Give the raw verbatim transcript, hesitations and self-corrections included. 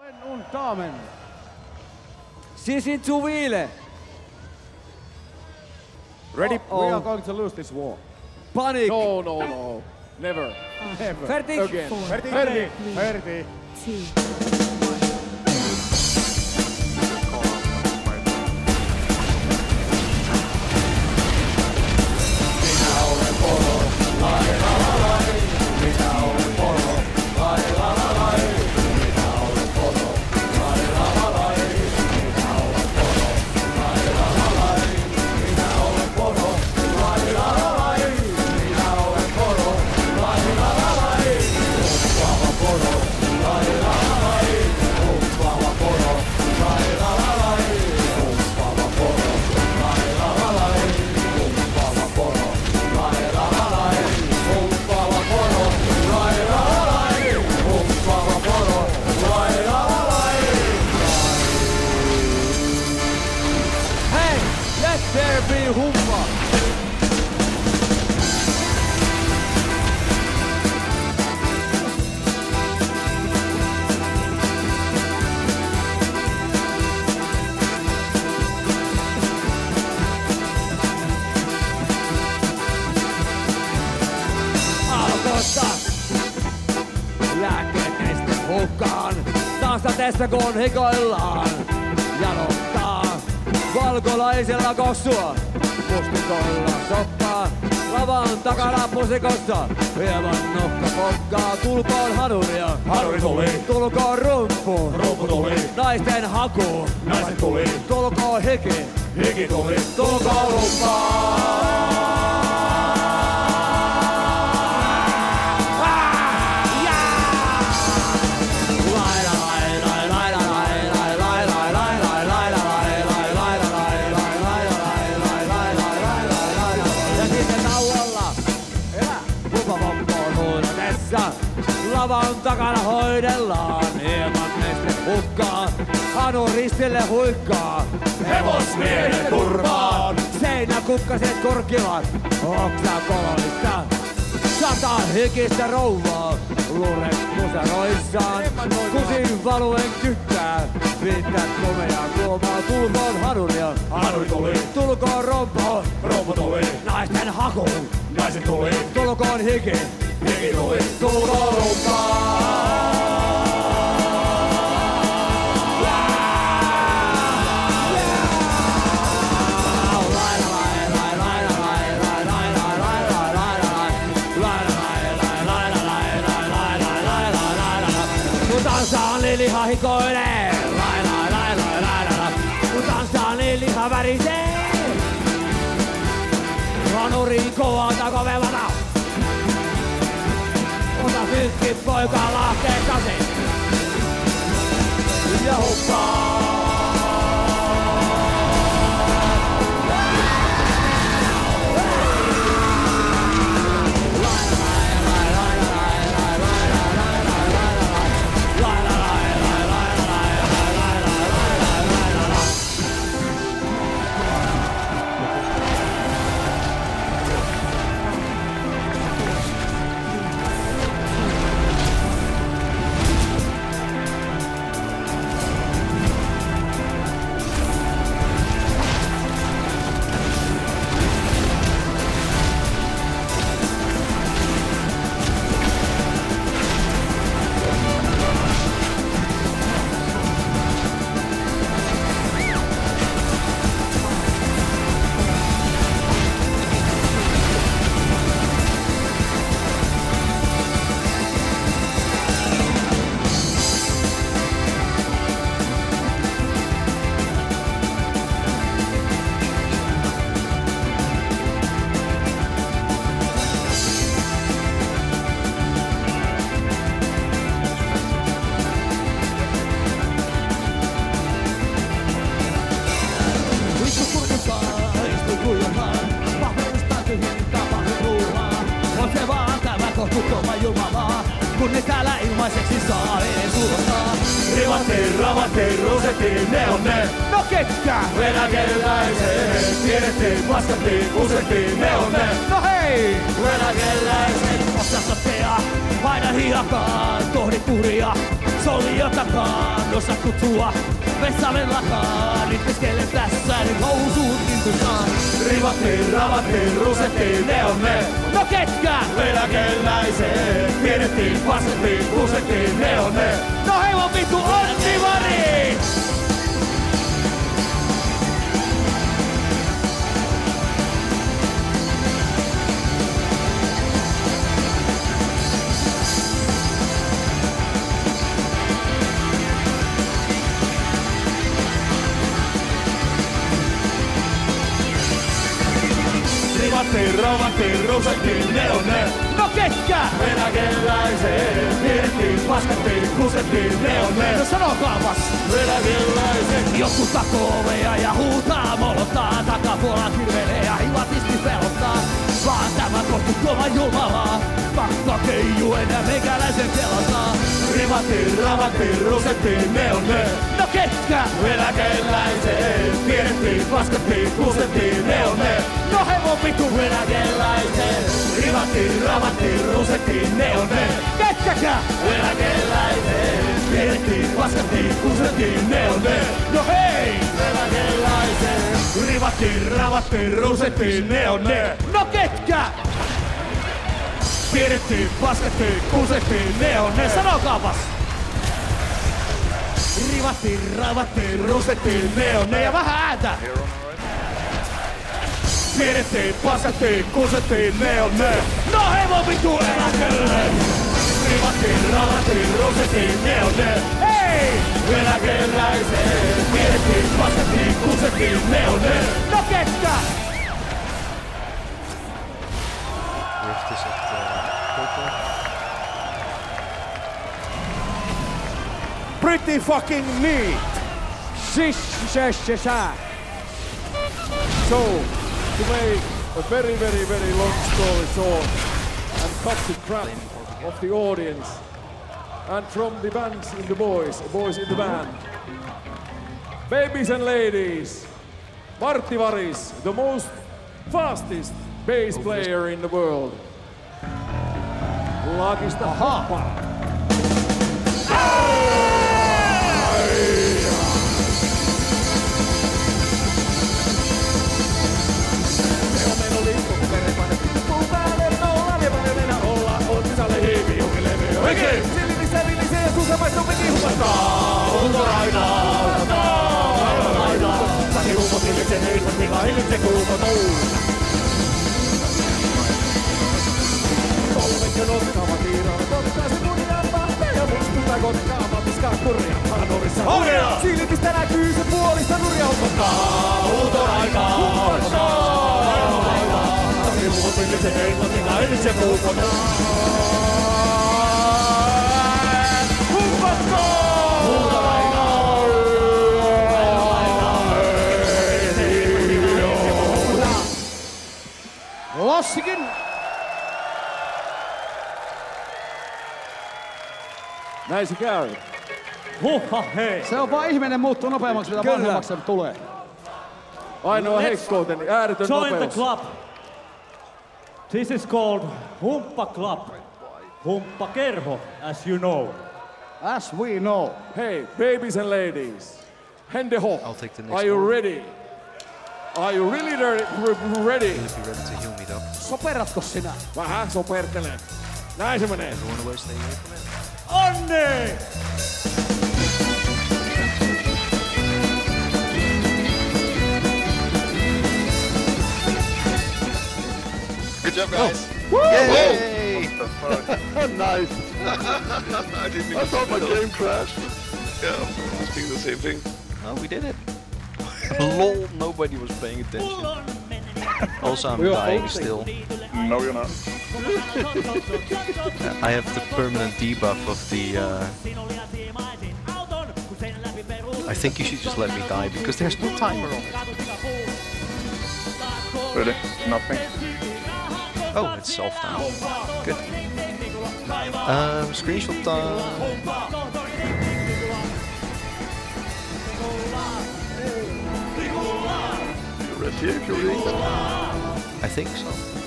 Und Damen. Sie sind zu viele. Ready? Oh, oh. We are going to lose this war. Panic. No, no, no. Never. Never. Fertig. Again. Four, Fertig. three, Fertig. two. There be humpa. Alkosta. Lääkkeet neste hukkaan. Tanssatessa kun hikoillaan. Jalottaa. Valkolaisella kossua, mustikoilla soppaa, lavan takana pusikossa, hieman nokka pokkaa, tulkoon hanuria, Hanuri tuli, tulkoon rumpu, rumpu tuli, naisten haku, naiset tuli, tulkoon hiki, hiki tuli, tulkoon rumppaa. Lavan takana hoidellaan, hieman neste hukkaa, Hanu ristille huikkaa. hevosmiehen turvaan. Seinäkukkaset korkivat, oksa kolonista. Sata hikistä rouvaa, luret museroissaan. Kusin valuen kyttää, viittät komeaa kuomaa. Tulkoon hanuria, Hanuri tuli, tulkoon rompo, rumpu tuli, naisten hakuun. naiset tuli, Tulkoon hiki, hiki tuli, tulkoon rumppaa. Tansaan niin liha hikoilee, lai lai lai lai lai lai. Kun tansaan niin liha värisee. Hanuriin kovata kovemata. Ota synkki poika lahkeestasi. Ja huppaa. Kun ne täällä ilmaiseksi saa edes ulostaa. rivattiin, ravattiin, rusettiin, ne on ne. No ketkä? Venäkeläiset, tiedettiin, paskattiin, usettiin, ne on ne. No hei! Venäkeläiset osasotteja, aina hiakaan, tohdit uhria. Jos oli jotakaan, osattu sua vessavellakaan, itkiskelen tässä nyt housuut kintusaan. Rivattiin, ravattiin, rusettiin, ne on ne. No ketkä? Eläkeläiset, pienettiin, paskettiin, kusettiin, ne on ne. No heivon vittu Onni Mari! Rivattiin, ravattiin, rusettiin, ne on ne. No ketkä? Eläkeläiset, pienettiin, paskettiin, kusettiin, ne on ne. No sanokaapas! Eläkeläiset. Jotkut takoo ovea ja huutaa, molottaa, takapuolella kirvelee ja hivatisti pelottaa. Vaan tämä kohtuuttoman jumalaa, pakka keijuen ja meikäläisen kelottaa. Rivattiin, ravattiin, rusettiin, ne on ne. No ketkä? Eläkeläiset, pienettiin, paskettiin, kusettiin, ne on ne. No hevon vittu! Eläkeläiset, rivattiin, ravattiin, rusettiin, ne on ne. Ketkäkä? Eläkeläiset, pienettiin, paskattiin, kusettiin, ne on ne. No hei! Eläkeläiset, rivattiin, ravattiin, rusettiin, ne on ne. No ketkä? Pienettiin, paskattiin, kusettiin, ne on ne. Sanokaapas! Rivattiin, ravattiin, rusettiin, ne on ne. Ja vähän ääntä! Pienettiin, paskattiin, kusettiin, ne on ne. No hevon vittu eläkelle! Rivattiin, ravattiin, rusettiin, ne on ne. Hei! Eläkeläiset, pienettiin, paskattiin, kusettiin, ne on ne. No ketkä? Pretty fucking neat. Shish, shish, shish, So, to make a very, very, very long story short and cut the crap of the audience and from the bands in the boys, boys in the band. Babies and ladies, Martti Varis, the most fastest bass player in the world. Lakista Hoppa. Oikein! Silmissä villisee ja suussa maistuu piti hupastaa. Ulkorainaa, ulkorainaa, lainaa. Saki huumot hillitsen, heilmat mikä hillitsen kuumotuu. Kolmet ja notkaavat tiiraan, ottaa se kurjaa ja muistuttaa kotkaamaan piskaa kurjaa. Hanurissa Hurjaa! silmistä näkyy se puolista nurja hupastaa. Ulkorainaa, ulkorainaa, lainaa. Saki huumot hillitsen, heilmat mikä hillitsen kuumotuu. Lossikin! Näin se käy. Huhha hei! Se on vaan ihminen muuttuu nopeammaksi, mitä Kyllä. vanhemmaksi se tulee. Ainoa heikkouteni, ääretön Join the nopeus. club. This is called Humppa Club. Humppa Kerho, as you know. As we know. Hey, babies and ladies, hände hopp. I'll take the next Are you one. ready? Are you really re- re- ready? Be ready to heal me up. Soperatko sinä? Vähän sopertelee. Näin se menee. Everyone away, stay away from it. Onni! Good job, guys. Yay! Nice. I didn't even I thought my see that. game crashed. Yeah, I was thinking the same thing. Oh, we did it. Lol, nobody was paying attention. Also, I'm dying still. No, you're not. I have the permanent debuff of the... Uh... I think you should just let me die, because there's no timer on it. Really? Nothing? Oh, it's off now. Good. Um, screenshot time. You're ready if you're ready. I think so.